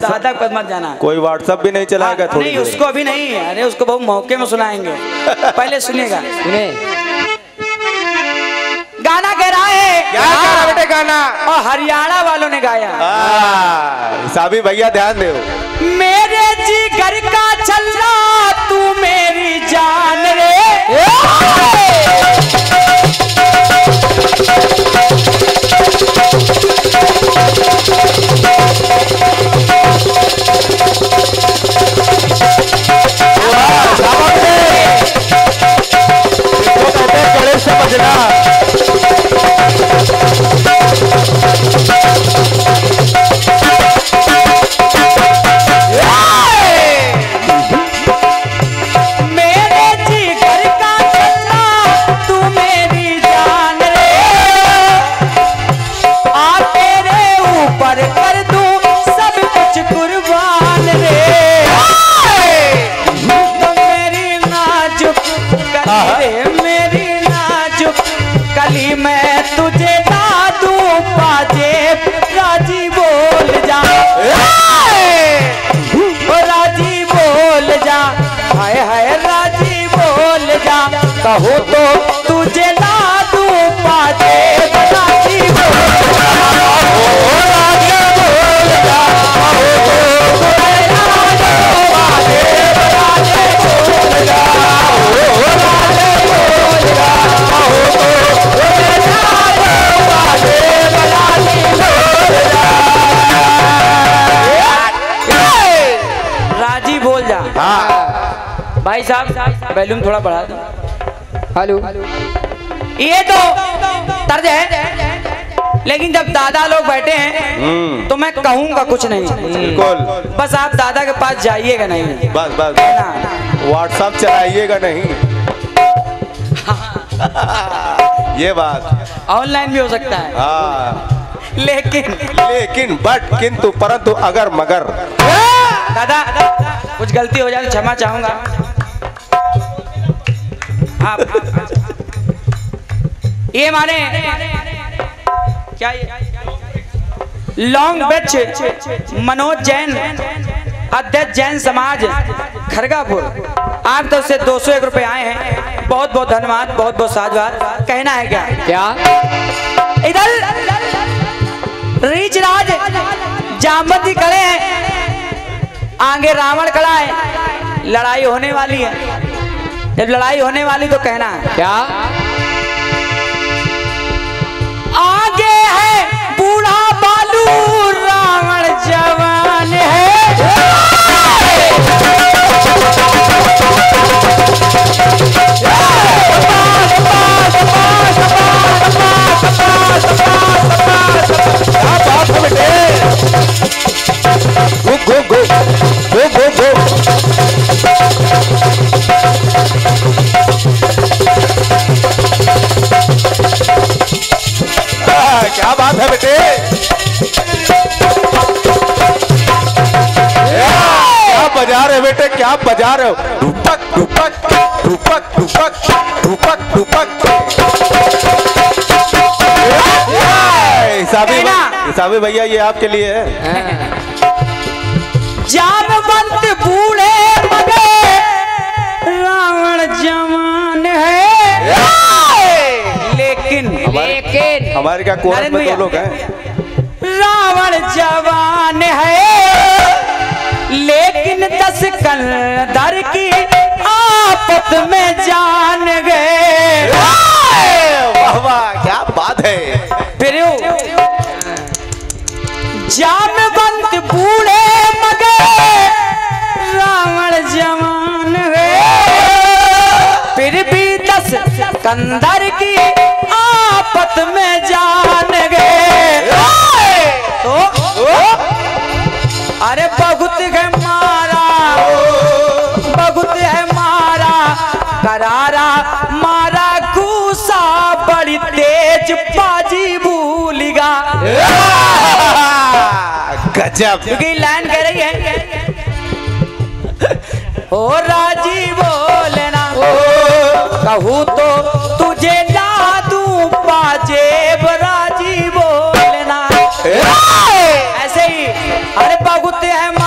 तक मत जाना। कोई व्हाट्सएप भी नहीं चलाएगा? थोड़ी नहीं उसको अभी नहीं, अरे उसको बहुत मौके में सुनाएंगे। पहले सुनिएगा। गाना कह रहा है, क्या कह रहा बेटे गाना? और हरियाणा वालों ने गाया। साबी भैया ध्यान दो। मेरे जिगर का चलना तू मेरी जान रे, कहो तो तुझे ला दूं बाजे राजी बोल जा, राजी बोल जा, तुझे ला दूं बाजे राजी बोल जा, राजी बोल जा, तुझे ला दूं बाजे राजी बोल जा, राजी बोल जा। भाई साहब वॉल्यूम थोड़ा बढ़ा दो। हेलो, ये तो तर्ज है, लेकिन जब दादा लोग बैठे हैं तो मैं कहूंगा कुछ नहीं। बिल्कुल, बस आप दादा के पास जाइएगा नहीं, बस बस व्हाट्सएप चलाइएगा नहीं। ये बात ऑनलाइन भी हो सकता है। लेकिन बट किंतु परंतु अगर मगर दादा कुछ गलती हो जाए तो क्षमा चाहूंगा। ये माने क्या, लॉन्ग बेच मनोज जैन, अध्यक्ष जैन समाज खरगापुर, आप तो से 201 रुपए आए हैं। बहुत बहुत धन्यवाद, बहुत बहुत साधुवाद। कहना है क्या? इधर रीच राज जामवंती खड़े हैं, आगे रावण खड़ा है। लड़ाई होने वाली है, जब लड़ाई होने वाली तो कहना है क्या? आगे है बूढ़ा बालू, रावण जवान है। क्या बात है बेटे, क्या बजा रहे बेटे, क्या बजा रहे हो? रूपक रूपक रूपक रूपक रूपक रूपक। हिसाबी भैया ये आपके लिए है। जामवंत बूढ़े मगे, रावण जवान है। लेकिन हमारे क्या कोरस में 2 लोग हैं। रावण जवान है, लेकिन 10 कंधर की आपत में जान गए। वाह वाह, क्या बात है। फिर जामवंत बूढ़े मगे, रावण जवान है, फिर भी 10 कंधर की आपत में जान गए। तो अरे बहुत है मारा, बहुत है मारा, करारा मारा घूसा, बड़ी तेज बाजी भूलिगा। गजब, क्योंकि लाइन कह रही है ओ राजी बोलना, कहूँ तो तुझे ला दूं बाजेब, राजी बोलना। ऐसे ही अरे बहुत है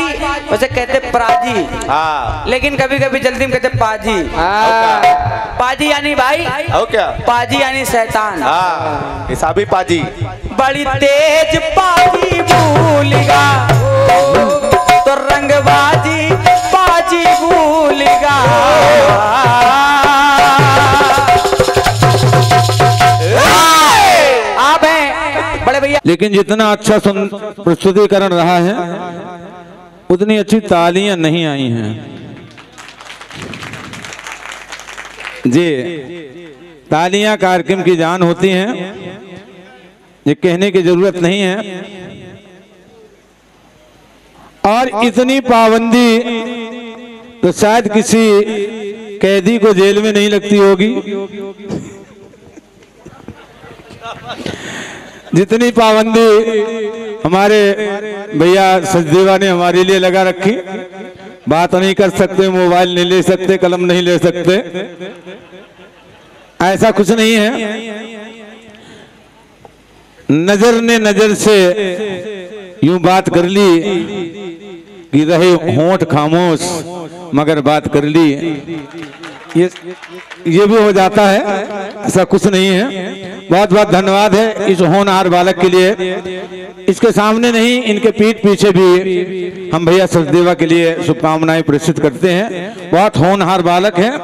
उसे कहते प्राजी। हाँ। लेकिन कभी कभी जल्दी में कहते पाजी। पाजी यानी भाई, और क्या? पाजी यानी शैतान। हाँ, हिसाबी पाजी। बड़ी तेज पाजी भूलिगा तो रंगबाजी पाजी भूलिगा। आप हैं बड़े भैया। लेकिन जितना अच्छा प्रस्तुतिकरण रहा है उतनी अच्छी तालियां नहीं आई हैं जी। तालियां कार्यक्रम की जान होती हैं, ये कहने की जरूरत नहीं है। और इतनी पाबंदी तो शायद किसी कैदी को जेल में नहीं लगती होगी जितनी पाबंदी हमारे भैया सचदेवा ने हमारे लिए लगा रखी। बात नहीं कर सकते, मोबाइल नहीं ले सकते, कलम नहीं ले सकते, ऐसा कुछ नहीं है। नजर ने नजर से यूं बात कर ली कि रहे होंठ खामोश मगर बात कर ली, ये भी हो जाता है, ऐसा कुछ नहीं है। बहुत बहुत धन्यवाद है इस होनहार बालक के लिए। इसके सामने नहीं, इनके पीठ पीछे भी हम भैया सचदेवा के लिए शुभकामनाएं प्रेषित करते हैं। बहुत होनहार बालक है।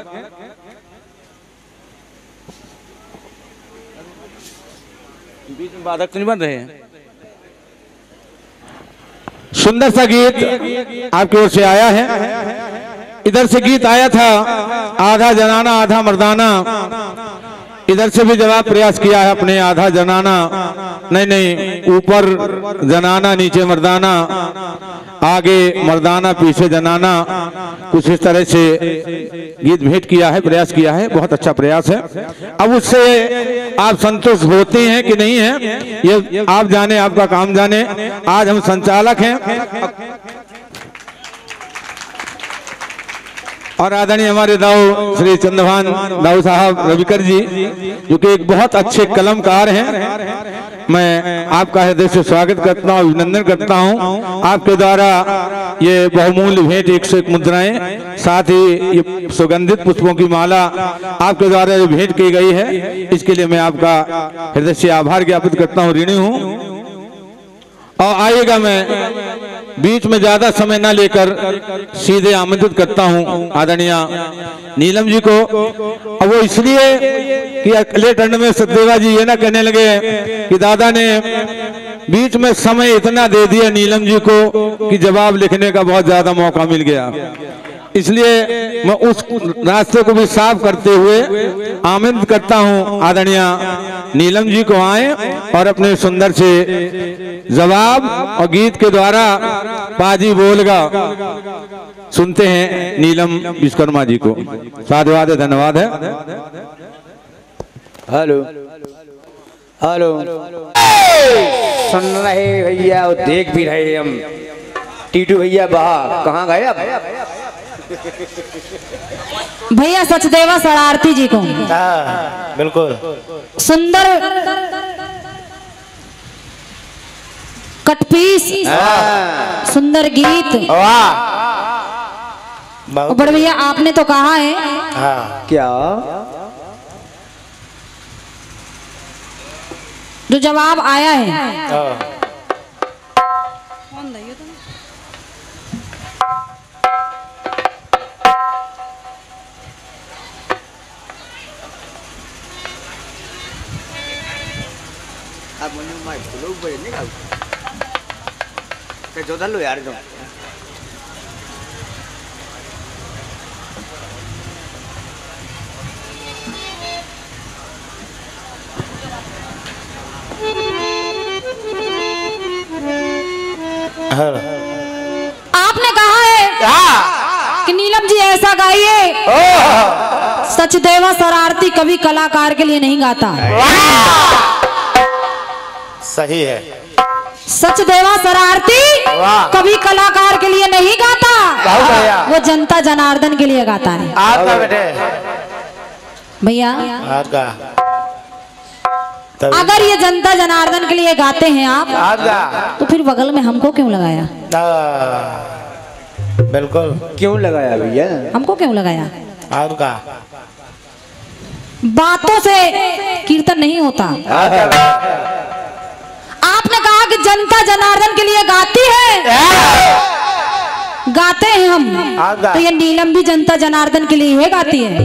बीच में बाधक तो नहीं बन रहे हैं। सुंदर सा गीत आपकी ओर से आया है। इधर से गीत आया था आधा जनाना आधा मर्दाना, इधर से भी जवाब प्रयास किया है अपने आधा जनाना नहीं, ऊपर जनाना नीचे मर्दाना, आगे मर्दाना पीछे जनाना, कुछ इस तरह से गीत भेंट किया है, प्रयास किया है। बहुत अच्छा प्रयास है। अब उससे आप संतुष्ट होते हैं कि नहीं है ये आप जाने, आपका काम जाने। आज हम संचालक हैं और आदरणीय हमारे दाऊ श्री चंद्रभान दाऊ साहब रविकर जी, जो कि एक बहुत अच्छे कलमकार हैं। मैं आपका हृदय से स्वागत करता हूँ, अभिनंदन करता हूँ। आपके द्वारा ये बहुमूल्य भेंट 101 मुद्राएं, साथ ही ये सुगंधित पुष्पों की माला आपके द्वारा ये भेंट की गई है, इसके लिए मैं आपका हृदय से आभार ज्ञापित करता हूँ, ऋणी हूँ। और आइएगा, मैं बीच में ज्यादा समय ना लेकर सीधे आमंत्रित करता हूं आदरणीय नीलम जी को। और वो इसलिए कि अगले टर्न में सचदेवा जी ये ना कहने लगे कि दादा ने बीच में समय इतना दे दिया नीलम जी को कि जवाब लिखने का बहुत ज्यादा मौका मिल गया। इसलिए मैं उस रास्ते को भी साफ करते हुए आमंत्रित करता हूं आदरणीय नीलम जी को आए और अपने सुंदर से जवाब और गीत के द्वारा पाजी बोलगा सुनते हैं नीलम विश्वकर्मा जी को। साधुवाद है, धन्यवाद है। हेलो हेलो, सुन रहे भैया और देख भी रहे हम। टीटू भैया बहा कहाँ गए अब? भैया सचदेवा शरारती जी को बिल्कुल सुंदर कटपीस, सुंदर गीत। बड़े भैया आपने तो कहा है क्या जो जवाब आया है अब मुझे माइक तो लोग बड़े नहीं क्या जो लो यार जो आपने कहा है कि नीलम जी ऐसा गाइए। सचदेवा शरारती कभी कलाकार के लिए नहीं गाता। सही है। सचदेवा शरारती कभी कलाकार के लिए नहीं गाता, वो जनता जनार्दन के लिए गाता है। आपका बेटे भैया आपका अगर ये जनता जनार्दन के लिए गाते हैं आप, तो फिर बगल में हमको क्यों लगाया? बिल्कुल क्यों लगाया भैया? हमको क्यों लगाया? आपका बातों से कीर्तन नहीं होता। आपने कहा कि जनता जनार्दन के लिए गाती है, गाते हैं हम, तो ये नीलम भी जनता जनार्दन के लिए ही गाती है।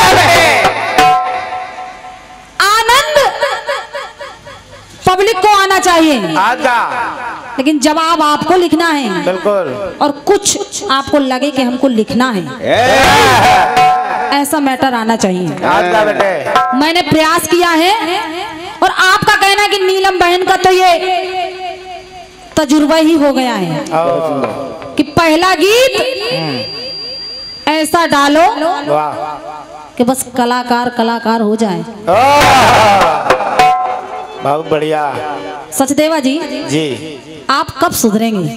आनंद पब्लिक को आना चाहिए, लेकिन जवाब आपको लिखना है। बिल्कुल। और कुछ आपको लगे कि हमको लिखना है, ऐसा मैटर आना चाहिए। बेटे मैंने प्रयास किया है, और आपका कहना है कि नीलम बहन का तो ये तजुर्बा ही हो गया है कि पहला गीत ऐसा डालो कि बस कलाकार कलाकार हो जाए। बहुत बढ़िया। सचदेवा जी, आप कब सुधरेंगे?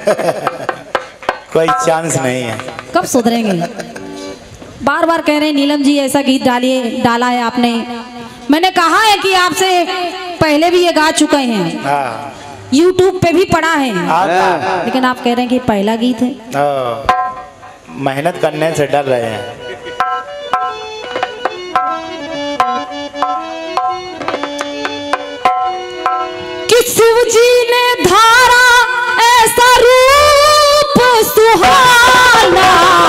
कोई चांस नहीं है। कब सुधरेंगे? बार बार कह रहे हैं नीलम जी ऐसा गीत डाला है आपने। मैंने कहा है कि आपसे पहले भी ये गा चुके हैं, YouTube पे भी पड़ा है, लेकिन आप कह रहे हैं कि पहला गीत है। मेहनत करने से डर रहे हैं। कि शिव जी ने धारा ऐसा रूप सुहाना,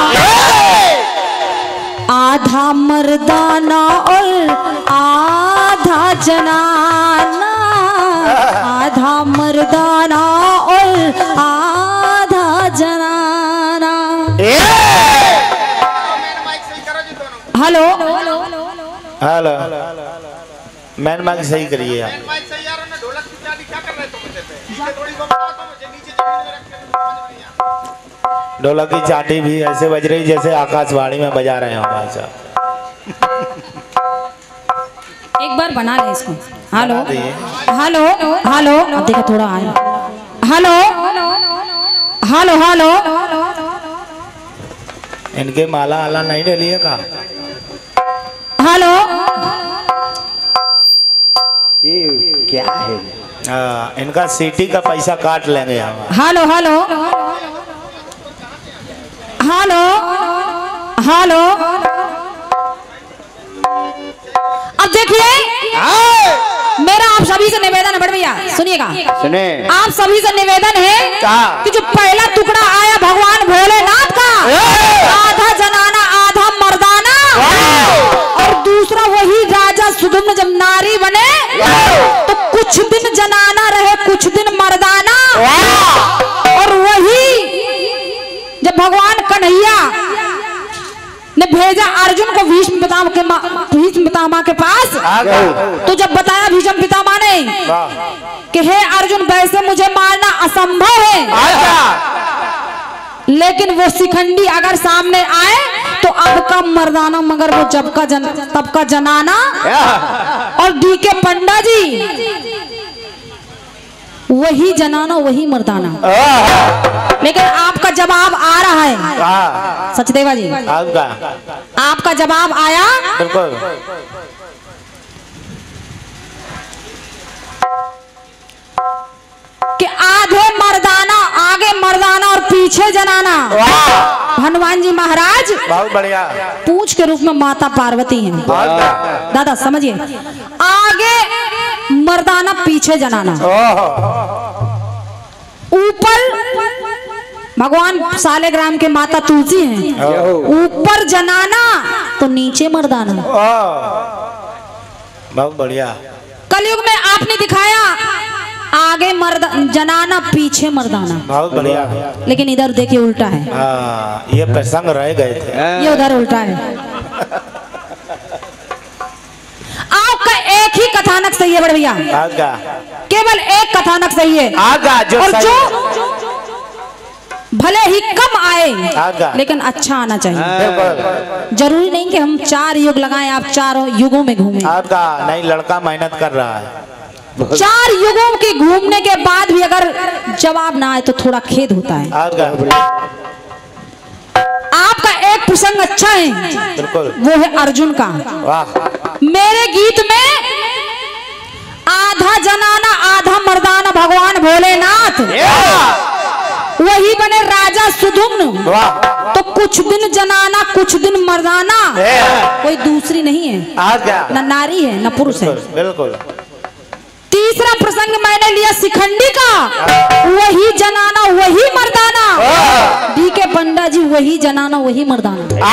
आधा मर्दाना और आधा जनाना, आधा मर्दाना और आधा जनाना। हेलो हेलो, मैन माइक सही करिए आप। ढोलक की चाटी भी ऐसे बज रही जैसे आकाशवाणी में बजा रहे हो भाई साहब। एक बार बना ले इसको। हेलो हेलो हेलो, अब देखो थोड़ा आए। हेलो हेलो हेलो, इनके माला आला नहीं डलिए का? हेलो, ये क्या है? इनका सीटी का पैसा काट लेंगे हम। हेलो हेलो हेलो हेलो, अब देखिए मेरा आप सभी से निवेदन है, बड़े भैया सुनिएगा, सुने आप सभी से निवेदन है कि जो पहला टुकड़ा आया भगवान भोलेनाथ का, आधा जनाना आधा मर्दाना, और दूसरा वही राजा सुधुम्न जब नारी बने तो कुछ दिन जनाना रहे कुछ दिन मर्दाना, और वही जब भगवान कन्हैया ने भेजा अर्जुन को भीष्म पितामह के पास, तो जब बताया भीष्म पितामह ने कि हे अर्जुन वैसे मुझे मारना असंभव है, लेकिन वो शिखंडी अगर सामने आए तो अब का मर्दाना मगर वो जब का तब का जनाना। और डीके पंडा जी वही जनाना वही मर्दाना, लेकिन आपका जवाब आ रहा है सचदेवा जी, आपका जवाब आया। बिल्कुल। कि आधे मर्दाना आगे मर्दाना और पीछे जनाना। हनुमान जी महाराज बहुत बढ़िया पूछ के रूप में माता पार्वती हैं। दादा समझिए, आगे मर्दाना पीछे जनाना, ऊपर भगवान सालेग्राम के माता तुलसी हैं, ऊपर जनाना तो नीचे मर्दाना। बहुत बढ़िया। कलयुग में आपने दिखाया आगे जनाना पीछे मर्दाना। बहुत बढ़िया। लेकिन इधर देखिए उल्टा है। ये प्रसंग रह गए थे, ये उधर उल्टा है। आपका एक ही कथानक सही है बड़े भैया, केवल एक कथानक सही है। और जो भले ही कम आए लेकिन अच्छा आना चाहिए। जरूरी नहीं कि हम 4 युग लगाएं, आप 4 युगों में घूमें। नहीं, लड़का मेहनत कर रहा है। 4 युगों के घूमने के बाद भी अगर जवाब ना आए तो थोड़ा खेद होता है। आपका एक प्रसंग अच्छा है, बिल्कुल, वो है अर्जुन का। मेरे गीत में आधा जनाना आधा मर्दाना भगवान भोलेनाथ वही बने राजा सुधुम्न। तो कुछ दिन जनाना कुछ दिन मर्दाना, कोई दूसरी नहीं है, न नारी है न पुरुष है। बिल्कुल। तीसरा प्रसंग मैंने लिया शिखंडी का, वही जनाना वही मर्दाना। डी के पंडा जी वही जनाना वही मर्दाना,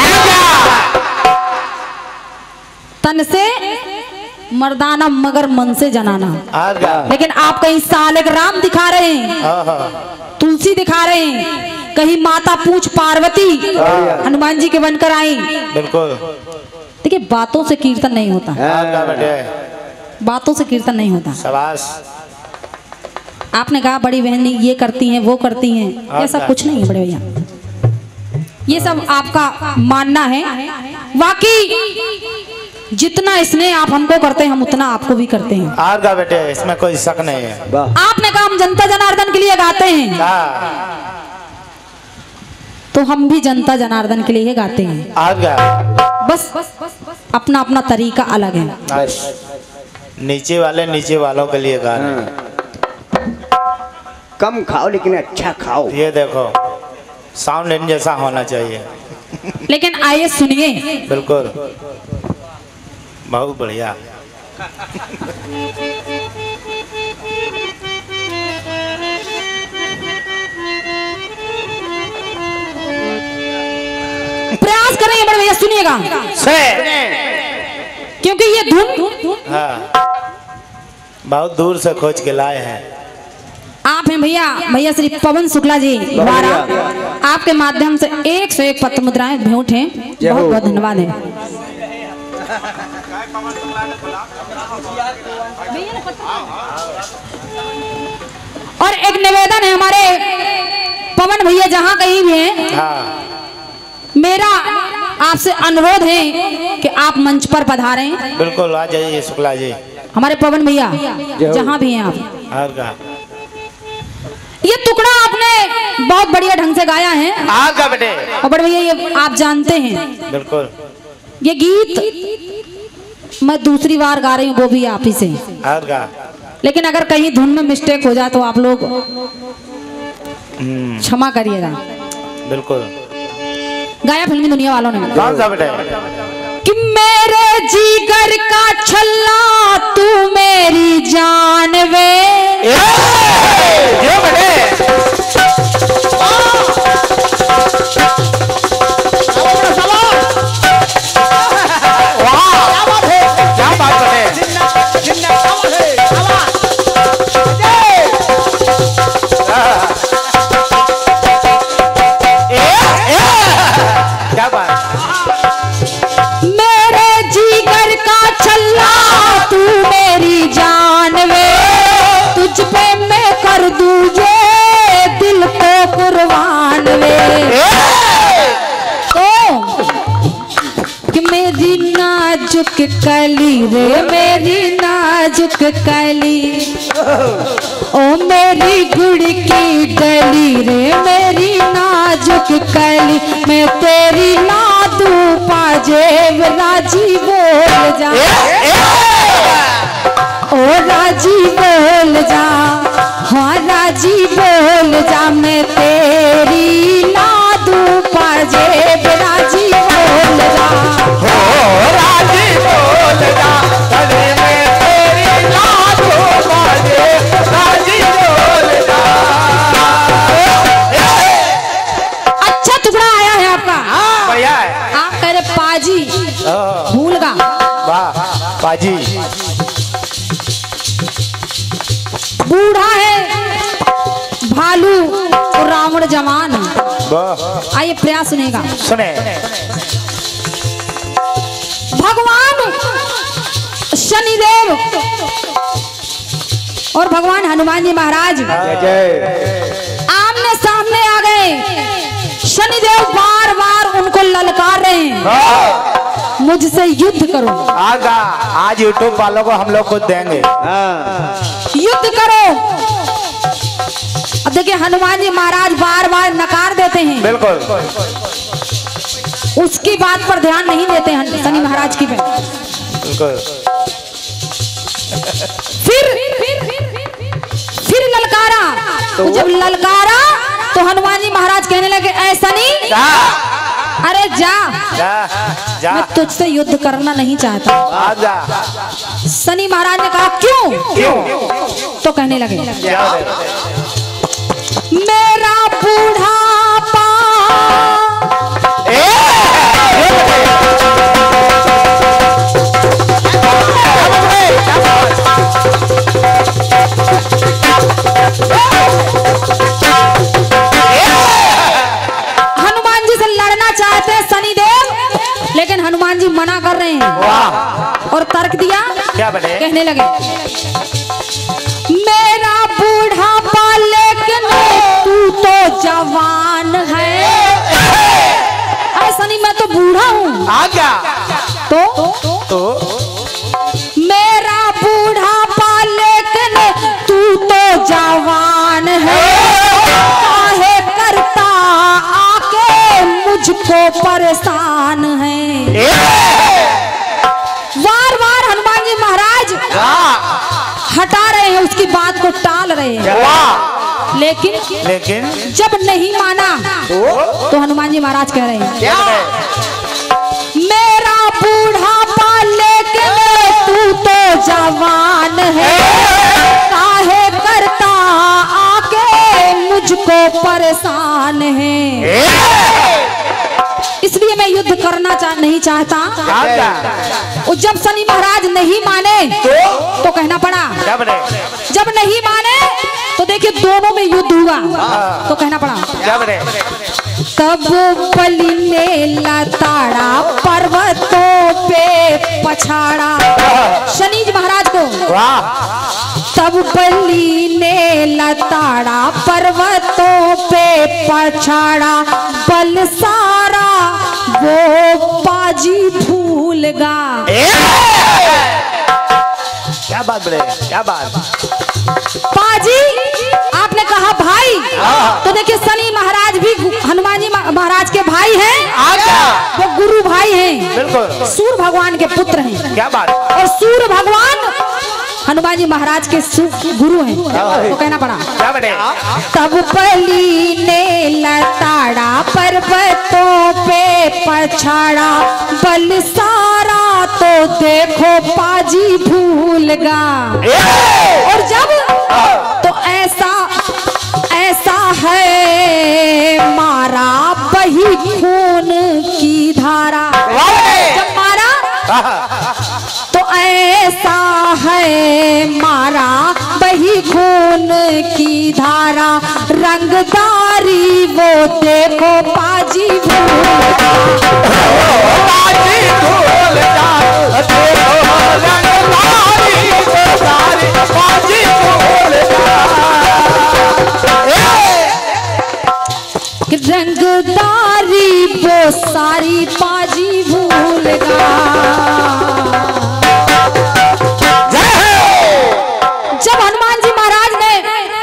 तन से मर्दाना मगर मन से जनाना। लेकिन आप कहीं सालिक राम दिखा रहे हैं, तुलसी दिखा रहे हैं, कहीं माता पूछ पार्वती हनुमान जी के बनकर आई। बिल्कुल। देखिए बातों से कीर्तन नहीं होता, बातों से कीर्तन नहीं होता। शाबाश। आपने कहा बड़ी बहन ये करती हैं वो करती हैं, ऐसा कुछ नहीं है बड़े भैया, ये सब आपका मानना है। वाकई जितना स्नेह आप हमको करते हैं हम उतना आपको भी करते हैं। आगा बेटे इसमें कोई शक नहीं है। आपने कहा हम जनता जनार्दन के लिए गाते हैं, तो हम भी जनता जनार्दन के लिए ही गाते हैं। आगा। बस अपना अपना तरीका अलग है। नीचे वाले नीचे वालों के लिए गा रहे हैं। कम खाओ लेकिन अच्छा खाओ। ये देखो साउंड इन जैसा होना चाहिए। लेकिन आइए सुनिए। बिल्कुल बहुत बढ़िया। प्रयास करेंगे बड़े भैया, सुनिएगा क्योंकि ये धुन बहुत दूर से खोज के लाए हैं। आप हैं भैया श्री पवन शुक्ला जी द्वारा आपके माध्यम से 101 पत्र मुद्राएं भेंट हैं। बहुत बहुत धन्यवाद है। और एक निवेदन है हमारे पवन भैया जहाँ कहीं भी हैं, मेरा आपसे अनुरोध है कि आप मंच पर पधारें। बिल्कुल आ जाइए शुक्ला जी। हमारे पवन भैया जहाँ भी हैं आप। ये टुकड़ा आपने बहुत बढ़िया ढंग से गाया है। आगा बेटे। और बड़े भैया ये आप जानते हैं। बिल्कुल। ये गीत मैं दूसरी बार गा रही हूँ, वो भी आप ही से। लेकिन अगर कहीं धुन में मिस्टेक हो जाए तो आप लोग क्षमा करिएगा। बिल्कुल। गाया फिल्मी दुनिया वालों ने। कौन सा बेटे? कि मेरे जिगर का छल्ला तू मेरी जान वे। ये बेटे। नाजुक कली रे मेरी नाजुक कली, ओ मेरी गुड़ की डली रे मेरी नाजुक कली, मैं तेरी लादू पाजेब राजी बोल जा, ओ राजी बोल जा, हाँ राजी बोल जा, मैं तेरी लादू पाजेब राजी बोल जा, राजी बोल जा, मैं तेरी लादू पाजेब राजी बोल जा। अच्छा टुकड़ा आया है आपका। बढ़िया है। आप कह रहे पाजी भूल गा। वाह पाजी। बूढ़ा है भालू और रावण जवान। आइए प्रयास सुनेगा। सुने। भगवान शनिदेव और भगवान हनुमान जी महाराज आमने सामने आ गए। शनिदेव बार बार उनको ललकार रहे हैं, मुझसे युद्ध करो। आगा आज यूट्यूब वालों को हम लोग खुद देंगे। युद्ध करो। अब देखिए हनुमान जी महाराज बार बार नकार देते हैं। बिल्कुल। उसकी बात पर ध्यान नहीं देते हैं शनि महाराज की। बिल्कुल। फिर ललकारा। तो जब ललकारा तो हनुमान जी महाराज कहने लगे ऐसा नहीं, अरे जा, मैं तुझसे युद्ध करना नहीं चाहता। शनि महाराज ने कहा क्यों? तो कहने लगे मेरा बूढ़ापा हनुमान जी से लड़ना चाहते हैं शनिदेव, लेकिन हनुमान जी मना कर रहे हैं। और तर्क दिया, क्या बने? कहने लगे मेरा बूढ़ापा लेकिन तू तो जवान है। ऐसा नहीं, मैं तो बूढ़ा हूँ। तो मेरा बूढ़ापा लेकिन तू तो जवान है। काहे करता आके मुझको परेशान है। बार बार हनुमान जी महाराज हटा रहे हैं, उसकी बात को टाल रहे हैं। लेकिन जब नहीं माना तो हनुमान जी महाराज कह रहे हैं मेरा बूढ़ापा लेकिन तू तो जवान है। काहे करता आके मुझको परेशान है। इसलिए मैं युद्ध करना नहीं चाहता। और जब शनि महाराज नहीं माने तो कहना पड़ा। जब नहीं माने तो देखिए दोनों में युद्ध हुआ। तो कहना पड़ा तब बलि ने लताड़ा पर्वतों पे पछाड़ा। शनि महाराज को तब बलि ने लताड़ा पर्वतों पे पछाड़ा। बल सारा वो बाजी भूल गा। क्या बात बोले, क्या बात। पाजी आपने कहा भाई, तो देखिए शनि महाराज भी हनुमान जी महाराज के भाई हैं। वो गुरु भाई हैं, सूर्य भगवान के पुत्र हैं। क्या बात। और सूर्य भगवान हनुमान जी महाराज के गुरु हैं। तो कहना पड़ा तब बलि ने लताड़ा पर्वतों पे पछाड़ा। बल सारा तो देखो पाजी भूल गा। और जब तो ऐसा है मारा बही खून की धारा। जब मारा तो ऐसा है मारा बही खून की धारा। रंगदारी वो देखो पाजी भूल गा। रंगदारी वो सारी पाजी भूल गा। जब हनुमान जी महाराज ने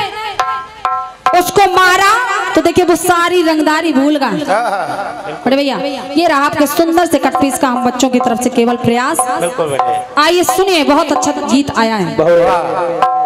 उसको मारा तो देखिए वो सारी रंगदारी भूल गए। बड़े भैया ये रहा आपके सुंदर से कट पीस का हम बच्चों की तरफ से केवल प्रयास। आइए सुनिए, बहुत अच्छा गीत आया है।